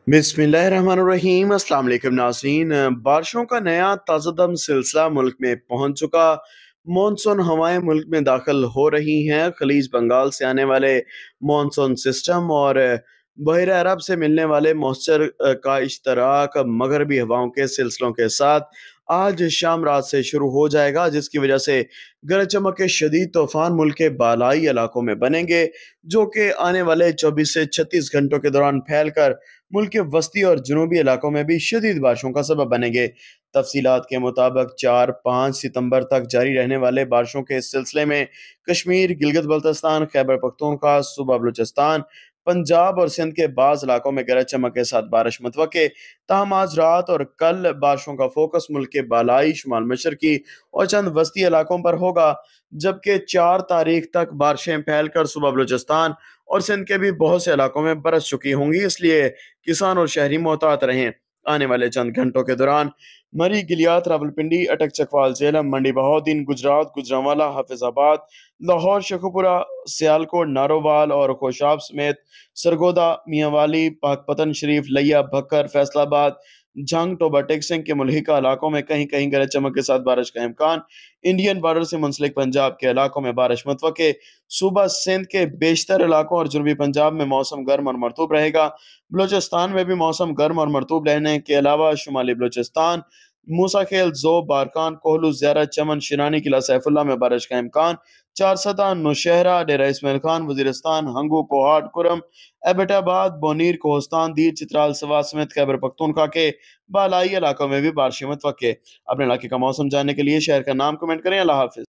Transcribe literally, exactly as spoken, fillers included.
बिस्मिल्लाहिर्रहमानिर्रहीम। अस्सलाम वालेकुम नाज़रीन। बारिशों का नया ताज़ादम सिलसिला मुल्क में पहुंच चुका। मॉनसून हवाएं मुल्क में दाखिल हो रही हैं। खलीज बंगाल से आने वाले मॉनसून सिस्टम और बहर अरब से मिलने वाले मॉइस्चर का इश्तराक मगरबी हवाओं के सिलसिलों के साथ आज शाम रात से शुरू हो जाएगा, जिसकी वजह से गरज चमक के शदीद तूफान मुल्क के बालाई इलाकों में बनेंगे, जो कि आने वाले चौबीस से छत्तीस घंटों के दौरान फैलकर मुल्क के वस्ती और जनूबी इलाकों में भी शदीद बारिशों का सबब बनेंगे। तफसीलात के मुताबिक चार पाँच सितंबर तक जारी रहने वाले बारिशों के इस सिलसिले में कश्मीर, गिलगित बल्तिस्तान, खैबर पख्तूनख्वा, सूबा बलूचिस्तान, पंजाब और सिंध के बाज़ इलाकों में गरज चमक के साथ बारिश मुतवक्के। ताहम आज रात और कल बारिशों का फोकस मुल्क के बालाई, शुमाल मशरकी और चंद वस्ती इलाकों पर होगा, जबकि चार तारीख तक बारिशें फैलकर सूबा बलूचिस्तान और सिंध के भी बहुत से इलाकों में बरस चुकी होंगी। इसलिए किसान और शहरी मोहतात रहें। आने वाले चंद घंटों के दौरान मरी, गिलियात, रावलपिंडी, अटक, चकवाल, झेलम, मंडी बहाउद्दीन, गुजरात, गुजरांवाला, हाफिजाबाद, लाहौर, शेखुपुरा, सियालकोट, नारोवाल और खोशाब समेत सरगोदा, मियांवाली, पाकपतन शरीफ, लिया, भक्कर, फैसलाबाद, झंग, टोबा टेक्सिंग के मुल्हिका इलाकों में कहीं कहीं गरज चमक के साथ बारिश का इम्कान। इंडियन बॉर्डर से मुंसलिक पंजाब के इलाकों में बारिश मुतवक्के। सूबा सिंध के बेशतर इलाकों और जनूबी पंजाब में मौसम गर्म और मरतूब रहेगा। बलूचिस्तान में भी मौसम गर्म और मरतूब रहने के अलावा शुमाली बलूचिस्तान, मूसा खेल, ज़ोब, बारकान, कोहलू, ज़ियारत, चमन, शिरानी, किला सैफुल्ला में बारिश का इम्कान। चारसदा, नौशहरा, डेरा इस्माइल खान, वजीरिस्तान, हंगू, कोहाट, कुरम, एबटाबाद, बोनीर, कोहस्तान, दीर, चित्राल, सवा समेत खैबर पख्तूनख्वा के बालाई इलाकों में भी बारिश मुतवक्के। अपने इलाके का मौसम जानने के लिए शहर का नाम कमेंट करें। अल्लाह हाफिज।